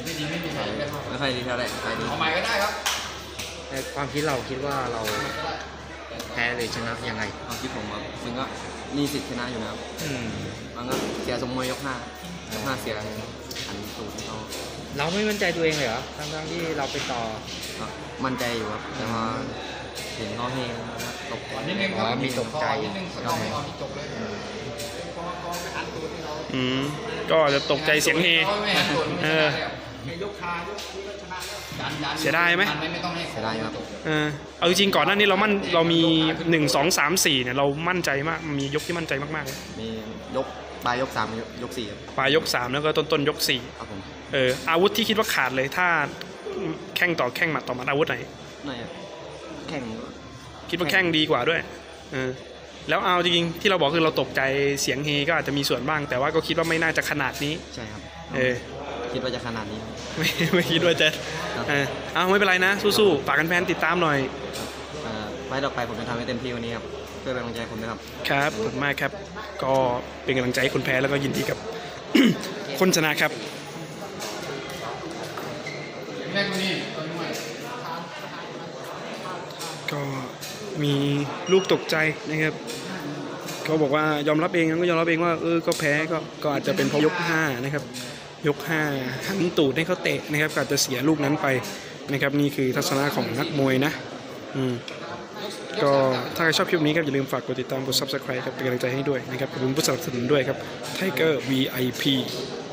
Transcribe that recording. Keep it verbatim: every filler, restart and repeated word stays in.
ไม่ดีไม่มีใครไม่เข้าไม่ค่อยดีเท่าไหร่ใครดีเอาใหม่ก็ได้ครับในความคิดเราคิดว่าเราแพ้หรือชนะยังไงความคิดผมครับซึ่งก็มีสิทธิ์ชนะอยู่นะครับอืมมันก็เสียสมมวยยกห้ายกห้าเสียอันสูงเขาเราไม่มั่นใจตัวเองเลยเหรอทั้งๆที่เราไปต่อมั่นใจอยู่ครับแต่ว่าเห็นเขาเฮงตกนิดนึงครับมีตกใจนิดนึงเขาไม่ออกที่จบเลยอืมก็จะตกใจเสียงเฮเออเสียดายไหมเสียดายครับเออเอาจริงก่อนหน้านี้เรามั่นเรามีหนึ่งสองสามสี่เนี่ยเรามั่นใจมากมียกที่มั่นใจมากๆมียกปลายยกสามยกสี่ปลายยกสามแล้วก็ต้นต้นยกสี่ครับผมเอออาวุธที่คิดว่าขาดเลยถ้าแข้งต่อแข้งหมัดต่อหมัดอาวุธไหนไหนแข้งคิดว่าแข้งดีกว่าด้วยเออแล้วเอาจริงๆที่เราบอกคือเราตกใจเสียงเฮก็อาจจะมีส่วนบ้างแต่ว่าก็คิดว่าไม่น่าจะขนาดนี้ใช่ครับเออคิดว่าจะขนาดนี้ไม่ไม่คิดว่าจะเออเอาไม่เป็นไรนะสู้ๆฝากกันแฟนติดตามหน่อยไว้ต่อไปผมจะทำให้เต็มที่วันนี้ครับเพื่อเป็นกำลังใจคุณด้วยครับครับขอบคุณมากครับก็เป็นกำลังใจให้คนแพ้แล้วก็ยินดีกับ คนชนะครับก็มีลูกตกใจนะครับเขาบอกว่ายอมรับเองก็ยอมรับเองว่าเออก็แพ้ก็ก็อาจจะเป็นเพราะยกห้านะครับยกห้าหันตูดให้เขาเตะนะครับก็อาจจะเสียลูกนั้นไปนะครับนี่คือทัศนะของนักมวยนะอืมก็ถ้าใครชอบคลิปนี้ครับอย่าลืมฝากกดติดตามกด ซับสไครบ์ ครับเป็นกำลังใจให้ด้วยนะครับขอบคุณผู้สนับสนุนด้วยครับ Tiger วี ไอ พี